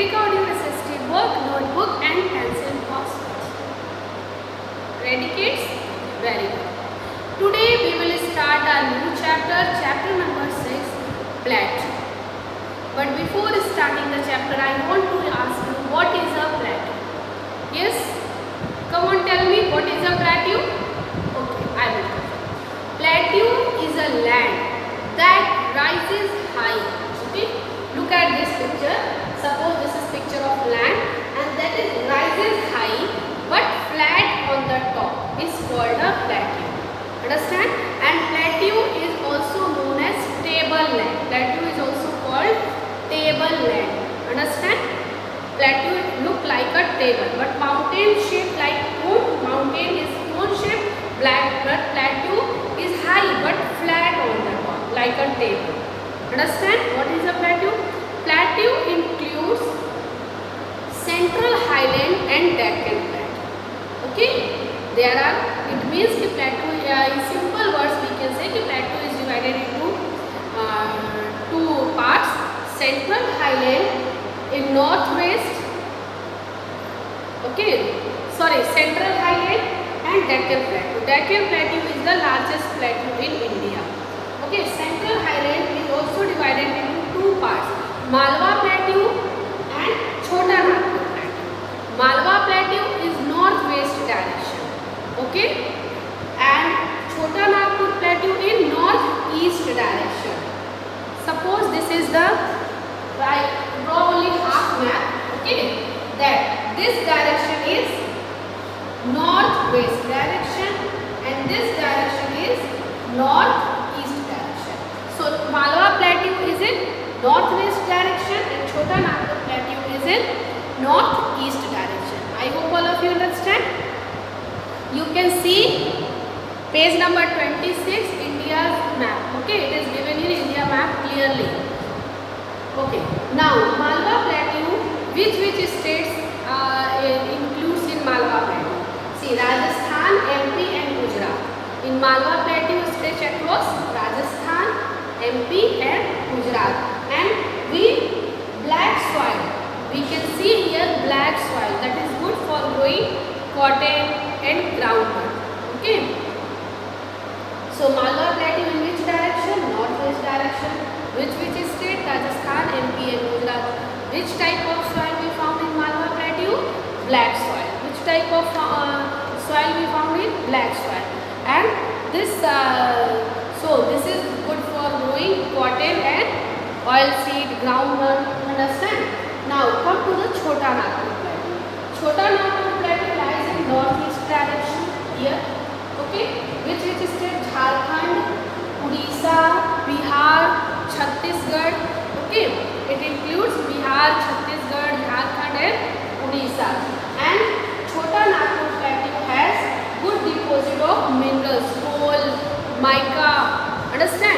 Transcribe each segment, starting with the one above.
take out your SST book, notebook and pencil box. Ready kids? Very good. Today we will start our new chapter, chapter number 6, plateau. But before starting the chapter, I want to ask you, what is a plateau? Yes? Come on, tell me, what is a plateau? Okay, I will tell you. Plateau is a land that rises high. Okay? Look at this picture. Suppose this is picture of land and that is rises high but flat on the top is called a plateau. Understand? And plateau is also known as table land. Plateau is also called table land. Understand? Plateau look like a table, but mountain shaped like cone. Mountain is cone shaped. But plateau is high but flat on the top like a table. Understand? What is a plateau? Plateau includes Central Highland and Deccan Plateau. Okay? There are, it means कि plateau, in simple words we can say कि plateau is divided into two parts. Central Highland in northwest, okay, sorry, Central Highland and Deccan Plateau. Deccan Plateau is the largest plateau in India. Okay, Central Highland is also divided into two parts, Malwa Plateau and Chota Nagpur Plateau. Malwa Plateau is northwest direction, okay, and Chota Nagpur Plateau in northeast direction. Suppose this is the, I draw only half map, okay, that this direction is northwest direction and this direction is northeast direction. So Malwa Plateau is in northwest direction and Chota Nagpur Plateau is in northeast direction. I hope all of you understand. You can see page number 26, India's map. Okay, it is given in India map clearly. Okay, now Malwa Plateau, which states includes in Malwa Plateau? See, Rajasthan, MP and Gujarat. In Malwa Plateau stretch across Rajasthan, MP and Gujarat. And black soil. We can see here black soil, that is good for growing cotton and groundnut. Okay. So Malwa Plateau in which direction? Northwest direction. Which state? Rajasthan, MP and Gujarat. Which type of soil we found in Malwa Plateau? Black soil. Which type of soil we found in? Black soil. And this, so this is good for growing cotton and oilseed, groundnut. Understand? Now come to the Chota Nagpur Plateau. Chota Nagpur Plateau lies in northeast direction here. Okay. Which state? Jharkhand, Odisha, Bihar, Chhattisgarh. Okay. It includes Bihar, Chhattisgarh, Jharkhand and Odisha. And Chota Nagpur Plateau has good deposit of minerals, coal, mica, understand?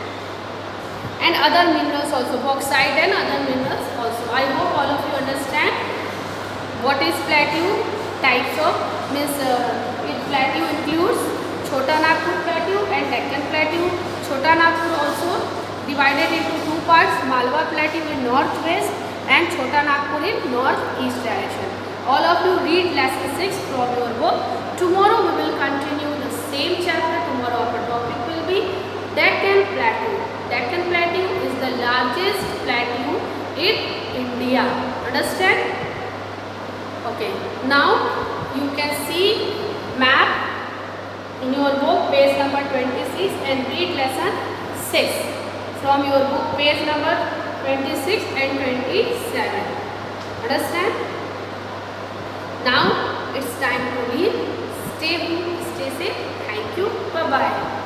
And other minerals also, bauxite and other minerals also. I hope all of you understand what is plateau. Types of means plateau includes Chota Nagpur Plateau and Deccan Plateau. Chota Nagpur also divided into two parts, Malwa Plateau in northwest and Chota Nagpur in northeast direction. All of you read lesson 6 from your book. Tomorrow we will continue the same chapter. Tomorrow our topic will be Deccan Plateau. Deccan Plateau is the largest plateau in India. Understand? Okay. Now you can see map in your book page number 26 and read lesson 6 from your book page number 26 and 27. Understand? Now it's time to leave. Stay safe. Thank you. Bye bye.